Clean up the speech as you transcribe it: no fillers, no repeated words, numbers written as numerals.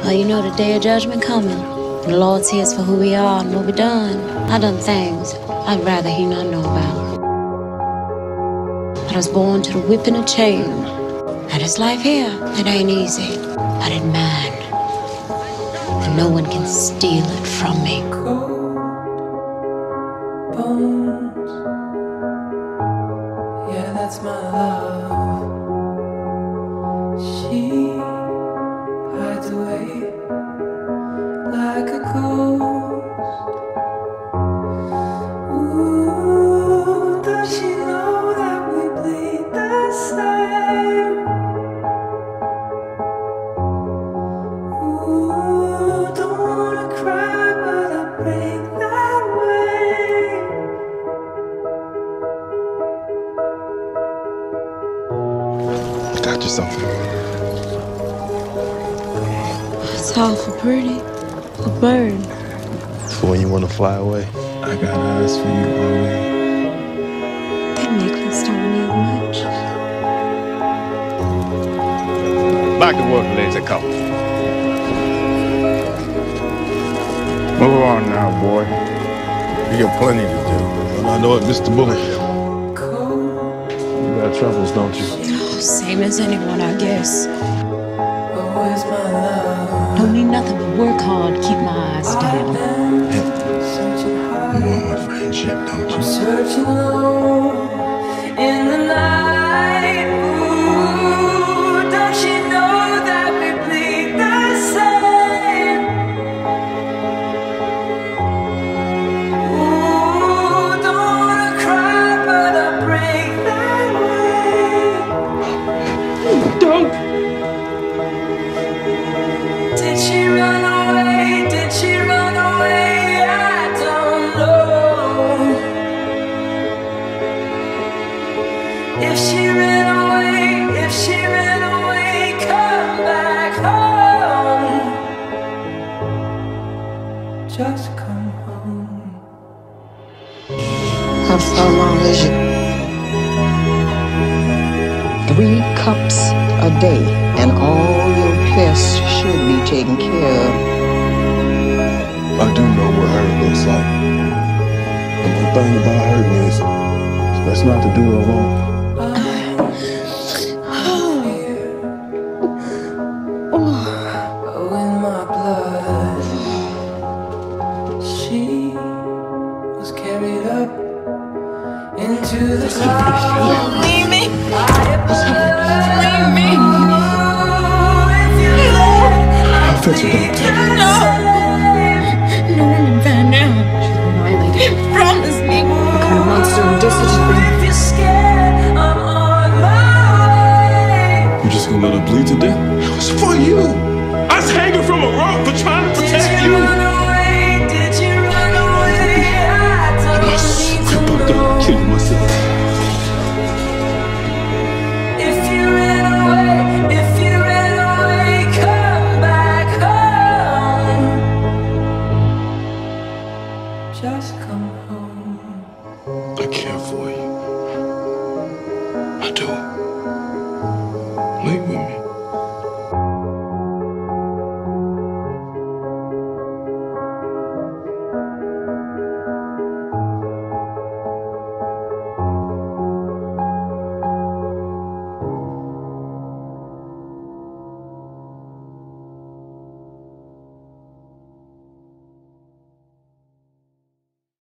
Well, you know the day of judgment coming. The Lord sees for who we are and what we done. I done things I'd rather he not know about. I was born to the whip and a chain. And this life here, it ain't easy, but it mine. And no one can steal it from me. Bones. Yeah, that's my love. She hides away like a ghost. Ooh, does she know that we bleed the same? Ooh, don't wanna cry, but I break that way. Got you something. It's awful pretty. A bird. For when you want to fly away. I got eyes for you, Aurelia. That necklace don't mean much. Back to work, lazy couple. Move on now, boy. You got plenty to do. Well, I know it, Mr. Bully. You got troubles, don't you? Oh, same as anyone, I guess. But where's my love? Don't need nothing but work hard to keep my eyes down. Searching hard. You want my friendship, don't you? Searching low in the night. Ooh, don't she know that we bleed the same? Ooh, don't wanna cry, but I break that way. Don't! Did she run away? Did she run away? I don't know. If she ran away, come back home. Just come home. How long is it? 3 cups a day, and all your pests should be taken care of. I do know what hurt looks like. And one thing about hurting is, it's best not to do it alone. Oh, in my blood, she was carried up into the clouds. Leave me! Leave me! I'll fix it, don't take it. No! No one can find out. She's a white lady. Promise me. What kind of monster would this have been? If you're scared, I'm on my way. You just gonna let her bleed to death? It was for you!